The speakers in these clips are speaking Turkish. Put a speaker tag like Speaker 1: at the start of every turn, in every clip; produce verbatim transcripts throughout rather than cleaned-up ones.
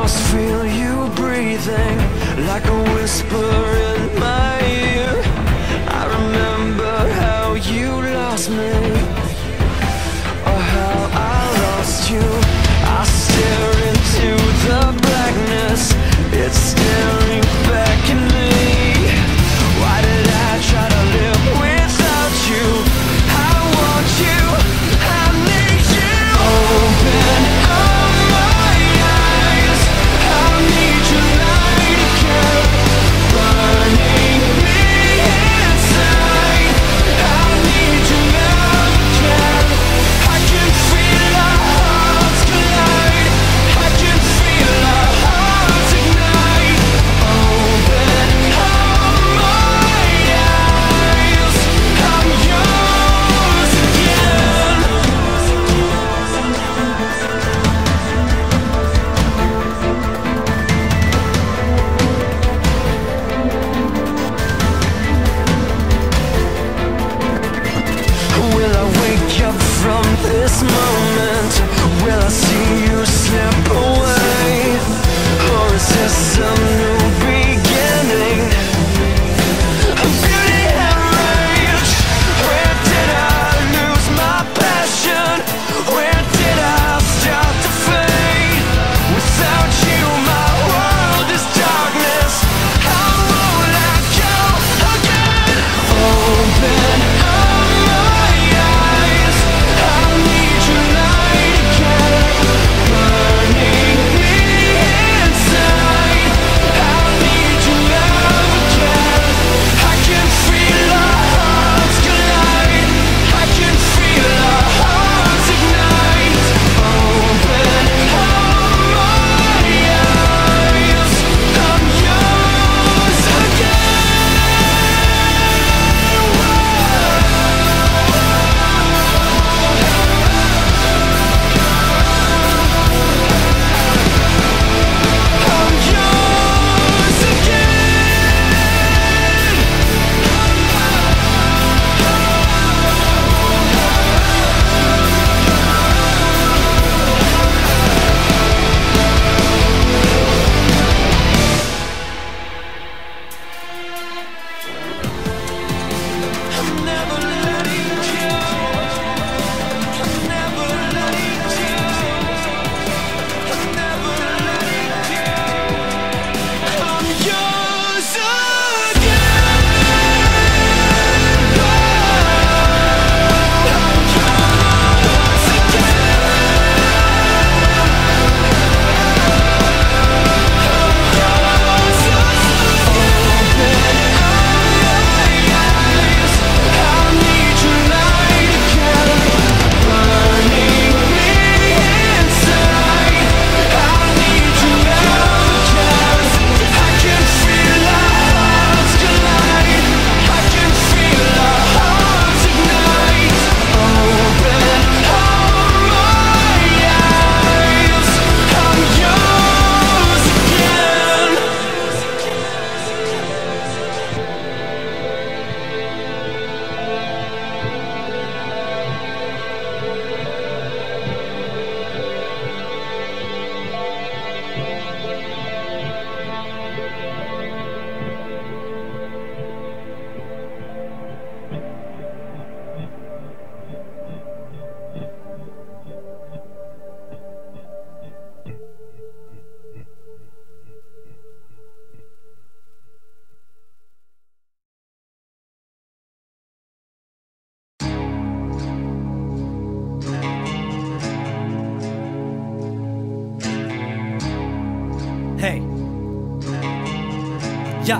Speaker 1: almost feel you breathing like a whisper in my ear. I remember how you lost me, or how I lost you. I stare into the blackness, it's staring back at me. Why did I try to live without you? I want you, I need you. Open up my eyes, I need your light again, burning me inside. I need your love again. I can feel our hearts collide, I can feel our hearts ignite. Open up my eyes, I'm yours again. Will I wake up from this moment? Will I see you slip away? Or is this some new beginning? Beauty and rage. Where did I lose my passion? Where did I start to fade? Without you my world is darkness. How will I go again? Open up my eyes, I need your light again, burning me inside. I need your love again. I can feel our hearts collide, I can feel our hearts ignite. Open up my eyes, I'm yours again. I'm yours again. I'm never letting go, I'm never letting go, I'm never letting go. I'm yours again. I'm yours
Speaker 2: Hey. Ya.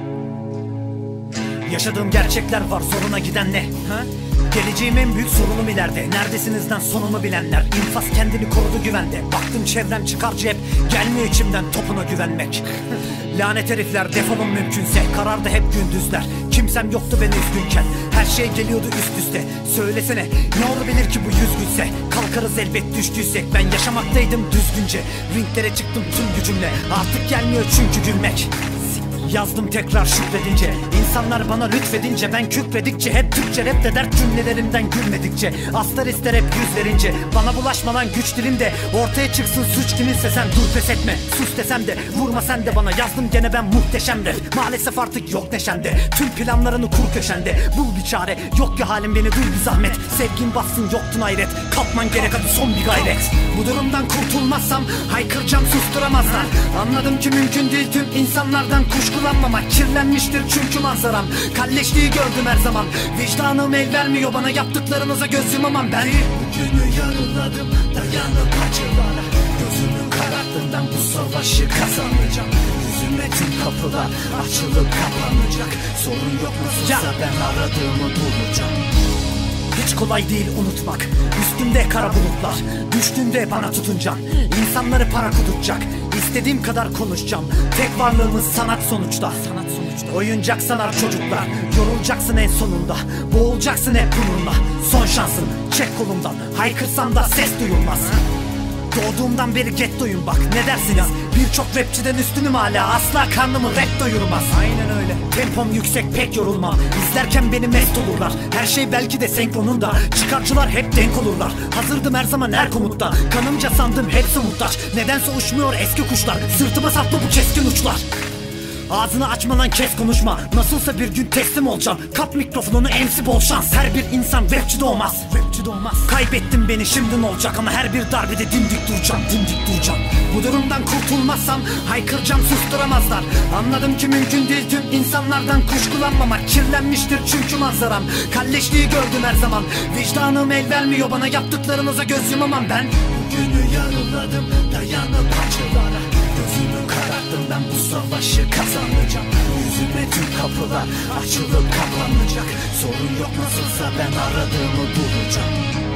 Speaker 2: Yaşadığım gerçekler var, zoruna giden ne? Ha? Geleceğim en büyük sorunum ileride. Neredesinizden sonumu bilenler? İnfaz kendini korudu güvende. Baktım çevrem çıkarcı hep, gelmiyor içimden topuna güvenmek. Lanet herifler, defolun mümkünse. Karardı hep gündüzler, kimsem yoktu ben üzgünken. Her şey geliyordu üst üste. Söylesene ne olabilir ki bu yüz gülse? Kalkarız elbet düştüysek. Ben yaşamaktaydım düzgünce, ringlere çıktım tüm gücümle. Artık gelmiyor çünkü gülmek. Siktir. Yazdım tekrar şükredince, insanlar bana lütfedince, ben küfredikçe, hep Türkçe rap de dert cümlelerimden gülmedikçe, astar ister hep yüz verince, bana bulaşmadan güç dilimde, ortaya çıksın suç kiminse sen dur pes etme, sus desem de vurma sen de bana, yazdım gene ben muhteşem rap, maalesef artık yok neşende, tüm planlarını kur köşende, bul bir çare, yok ya halim beni duy bir zahmet, sevgin bassın yoktun hayret, kalkman gerek hadi son bir gayret, bu durumdan kurtulmazsam haykıracağım susturamazlar, anladım ki mümkün değil tüm insanlardan kuşkulanmamak, kirlenmiştir çünkü manzaram, kalleşliği gördüm her zaman, vicdanım el vermiyor bana, yaptıklarınıza göz yumamam ben. Bugünü yarıladım dayanıp acılara, gözümün kararttığından bu savaşı kazanacağım, yüzüme tüm kapılar açılıp kapanacak, sorun yok nasılsa ya. Ben aradığımı bulacağım. Hiç kolay değil unutmak, üstümde kara bulutlar, düştüğümde bana tutuncan, insanları para kuduracak, istediğim kadar konuşacağım, tek varlığımız sanat sonuçta. Sanat sonuçta. Oyuncak sanar çocuklar, yorulacaksın en sonunda, boğulacaksın hep bununla, son şansın çek kolumdan, haykırsam da ses duyulmaz. Doğduğumdan beri gettoyum bak ne dersiniz? Birçok rapçiden üstünüm hala, asla karnımı rap doyurmaz. Aynen öyle. Tempom yüksek pek yorulmam, İzlerken beni mest olurlar, her şey belki de senkronunda, çıkarcılar hep denk olurlar, hazırdım her zaman her komutta, kanımca sandım hepsi muhtaç, nedense uçmuyor eski kuşlar, sırtıma saplı bu keskin uçlar. Ağzını açmadan kes konuşma, nasılsa bir gün teslim olacağım, kap mikrofonunu emsi bol şans, her bir insan rapçi doğmaz, rapçi doğmaz. Kaybettin beni şimdi ne olacak, ama her bir darbede dimdik duracağım, dimdik duracağım. Bu durumdan kurtulmazsam haykıracağım susturamazlar, anladım ki mümkün değil tüm insanlardan kuşkulanmamak, kirlenmiştir çünkü manzaram, kalleşliği gördüm her zaman, vicdanım el vermiyor bana, yaptıklarınıza göz yumamam ben. Bugünü yarıladım dayanıp acılara, gözümün kararttığından bu savaşı kazanacağım, yüzüme tüm kapılar açılıp kapanacak, sorun yok nasılsa ben aradığımı bulacağım.